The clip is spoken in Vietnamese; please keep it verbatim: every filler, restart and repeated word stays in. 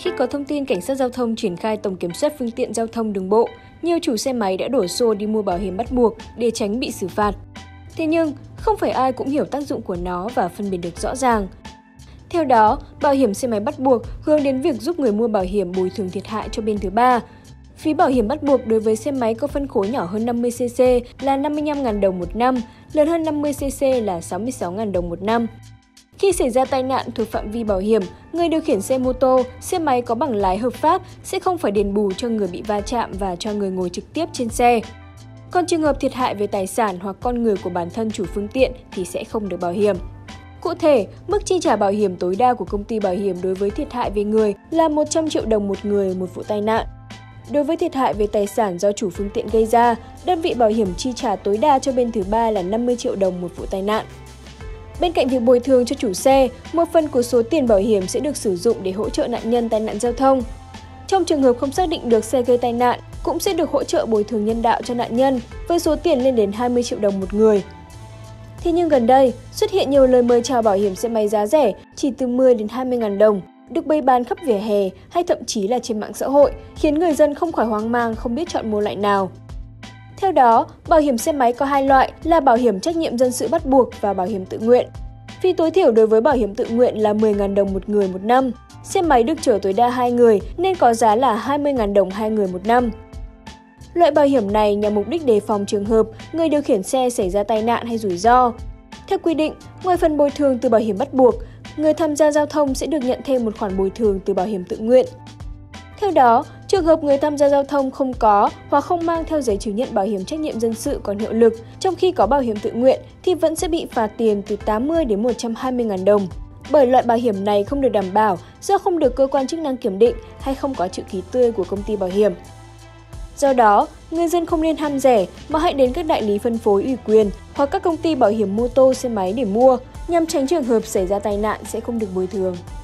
Khi có thông tin cảnh sát giao thông triển khai tổng kiểm soát phương tiện giao thông đường bộ, nhiều chủ xe máy đã đổ xô đi mua bảo hiểm bắt buộc để tránh bị xử phạt. Thế nhưng, không phải ai cũng hiểu tác dụng của nó và phân biệt được rõ ràng. Theo đó, bảo hiểm xe máy bắt buộc hướng đến việc giúp người mua bảo hiểm bồi thường thiệt hại cho bên thứ ba. Phí bảo hiểm bắt buộc đối với xe máy có phân khối nhỏ hơn năm mươi xê xê là năm mươi lăm nghìn đồng một năm, lớn hơn năm mươi xê xê là sáu mươi sáu nghìn đồng một năm. Khi xảy ra tai nạn thuộc phạm vi bảo hiểm, người điều khiển xe mô tô, xe máy có bằng lái hợp pháp sẽ không phải đền bù cho người bị va chạm và cho người ngồi trực tiếp trên xe. Còn trường hợp thiệt hại về tài sản hoặc con người của bản thân chủ phương tiện thì sẽ không được bảo hiểm. Cụ thể, mức chi trả bảo hiểm tối đa của công ty bảo hiểm đối với thiệt hại về người là một trăm triệu đồng một người một vụ tai nạn. Đối với thiệt hại về tài sản do chủ phương tiện gây ra, đơn vị bảo hiểm chi trả tối đa cho bên thứ ba là năm mươi triệu đồng một vụ tai nạn. Bên cạnh việc bồi thường cho chủ xe, một phần của số tiền bảo hiểm sẽ được sử dụng để hỗ trợ nạn nhân tai nạn giao thông. Trong trường hợp không xác định được xe gây tai nạn, cũng sẽ được hỗ trợ bồi thường nhân đạo cho nạn nhân với số tiền lên đến hai mươi triệu đồng một người. Thế nhưng gần đây, xuất hiện nhiều lời mời chào bảo hiểm xe máy giá rẻ chỉ từ mười đến hai mươi nghìn đồng, được bày bán khắp vỉa hè hay thậm chí là trên mạng xã hội, khiến người dân không khỏi hoang mang không biết chọn mua loại nào. Theo đó, bảo hiểm xe máy có hai loại là bảo hiểm trách nhiệm dân sự bắt buộc và bảo hiểm tự nguyện. Phí tối thiểu đối với bảo hiểm tự nguyện là mười nghìn đồng một người một năm. Xe máy được chở tối đa hai người nên có giá là hai mươi nghìn đồng hai người một năm. Loại bảo hiểm này nhằm mục đích đề phòng trường hợp người điều khiển xe xảy ra tai nạn hay rủi ro. Theo quy định, ngoài phần bồi thường từ bảo hiểm bắt buộc, người tham gia giao thông sẽ được nhận thêm một khoản bồi thường từ bảo hiểm tự nguyện. Theo đó, trường hợp người tham gia giao thông không có hoặc không mang theo giấy chứng nhận bảo hiểm trách nhiệm dân sự còn hiệu lực trong khi có bảo hiểm tự nguyện thì vẫn sẽ bị phạt tiền từ tám mươi đến một trăm hai mươi nghìn đồng. Bởi loại bảo hiểm này không được đảm bảo do không được cơ quan chức năng kiểm định hay không có chữ ký tươi của công ty bảo hiểm. Do đó, người dân không nên ham rẻ mà hãy đến các đại lý phân phối ủy quyền hoặc các công ty bảo hiểm mô tô xe máy để mua nhằm tránh trường hợp xảy ra tai nạn sẽ không được bồi thường.